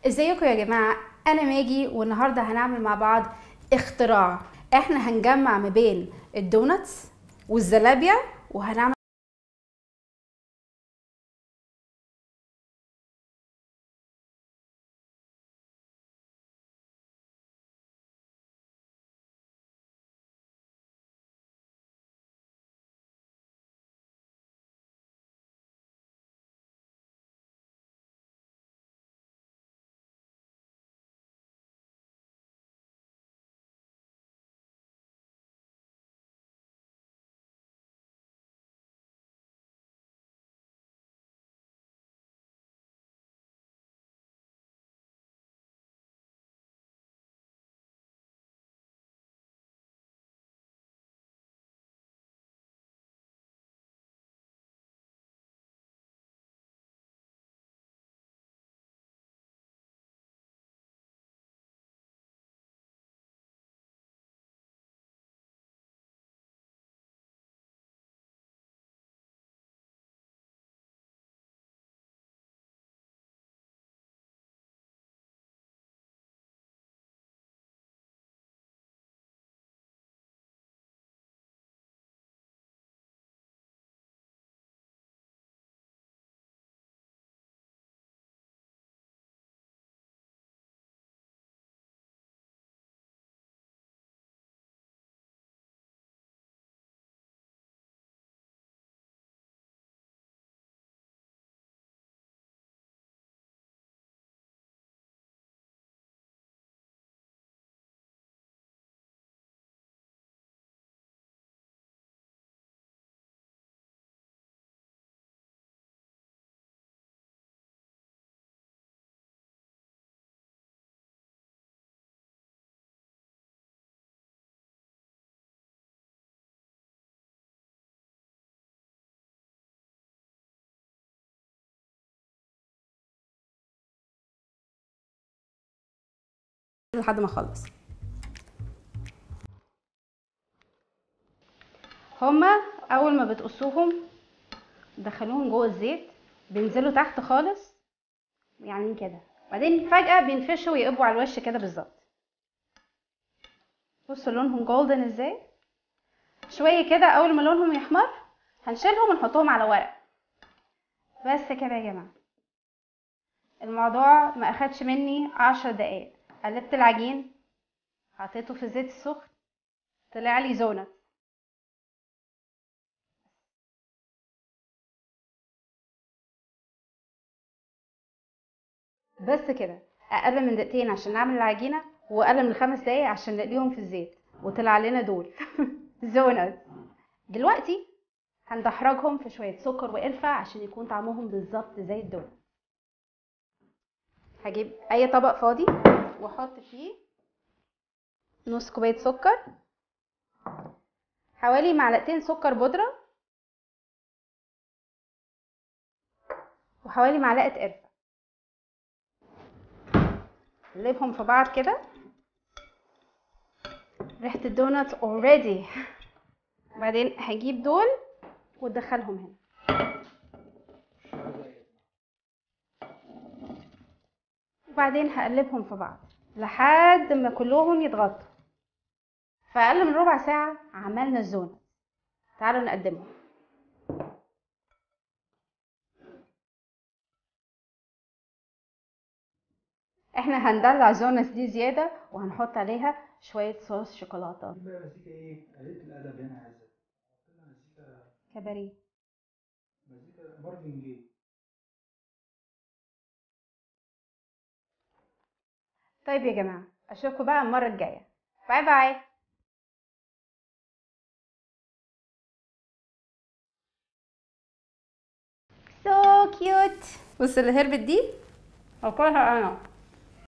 ازيكم يا جماعة؟ انا ماجي والنهاردة هنعمل مع بعض اختراع. احنا هنجمع ما بين الدوناتس والزلابيا وهنعمل لحد ما اخلص. هما اول ما بتقصوهم تدخلوهم جوه الزيت، بينزلوا تحت خالص يعني كده، بعدين فجأة بينفشوا ويقبوا على الوش كده بالظبط. بصوا لونهم جولدن ازاي. شوية كده اول ما لونهم يحمر هنشيلهم ونحطهم على ورق. بس كده يا جماعة، الموضوع ما اخدش مني 10 دقايق. قلبت العجين، حطيته في الزيت السخن، طلع لي زونت. بس كده، اقل من دقيقتين عشان نعمل العجينه، واقل من 5 دقايق عشان نقليهم في الزيت، وطلع لنا دول زونت. دلوقتي هندحرجهم في شويه سكر وقرفه عشان يكون طعمهم بالظبط زي الدونت. هجيب اي طبق فاضي واحط فيه نص كوبايه سكر، حوالي معلقتين سكر بودره، وحوالي معلقه قرفه. نقلبهم في بعض كده. ريحه الدونات اوريدي. بعدين هجيب دول وادخلهم هنا، وبعدين هقلبهم في بعض لحد ما كلهم يتغطوا. في اقل من ربع ساعه عملنا الزونت. تعالوا نقدمهم. احنا هندلع زونس دي زياده وهنحط عليها شويه صوص شوكولاته. مزيكا ايه؟ قليلة الأدب هنا عايزة مزيكا. كباريه. مزيكا مارفن جاي. طيب يا جماعه، اشوفكم بقى المره الجايه. باي باي. سو كيوت. بص اللي هربت دي هاكلها انا.